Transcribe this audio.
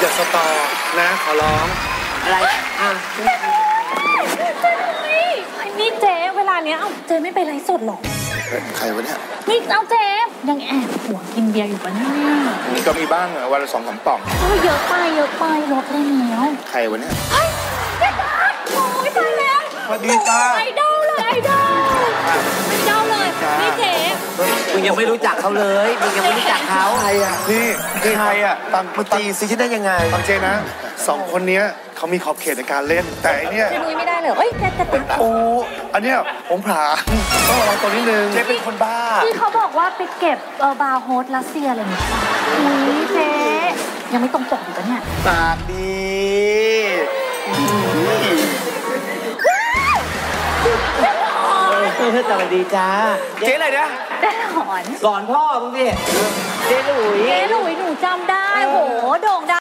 อย่าสตอนะขอร้องอะไรนี่เจ๊เวลาเนี้ยเจ๊ไม่ไปไลฟ์สดหรอใครวะเนี่ยนี่เจ๊ยังแอบหัวกินเบียร์อยู่ปะเนี่ยนี่ก็มีบ้างวันละ2-3 ป่องเยอะไปลดได้แล้วใครวะเนี่ยเฮ้ยเจ๊จ๋าโอ้ยตายแล้วสวัสดีจ้าไอดอลเลยนี่เจ๊มึงยังไม่รู้จักเขาเลยมึงยังไม่รู้จักเขาใครอ่ะนี่ใครอ่ะตังมาตีซิฉันได้ยังไงฟังเจนะ2 คนนี้เขามีขอบเขตในการเล่นแต่อันเนี้ยจะนุ้ยไม่ได้เลยเอ้ยจะติดโอ้อันเนี้ยผมผลาต้องระวังตัวนิดนึงเจ๊เป็นคนบ้าที่เขาบอกว่าไปเก็บบาร์โฮสรัสเซียอะไรอย่างเงี้ยเจ๊ยังไม่ตรงปกอยู่ปะเนี่ยปากดีสวัสดีจ้าเจ๊อะไรเนี่ยเจ๊หลอนพ่อมึงดิเจ๊หลุยหนูจำได้โหโด่งดัง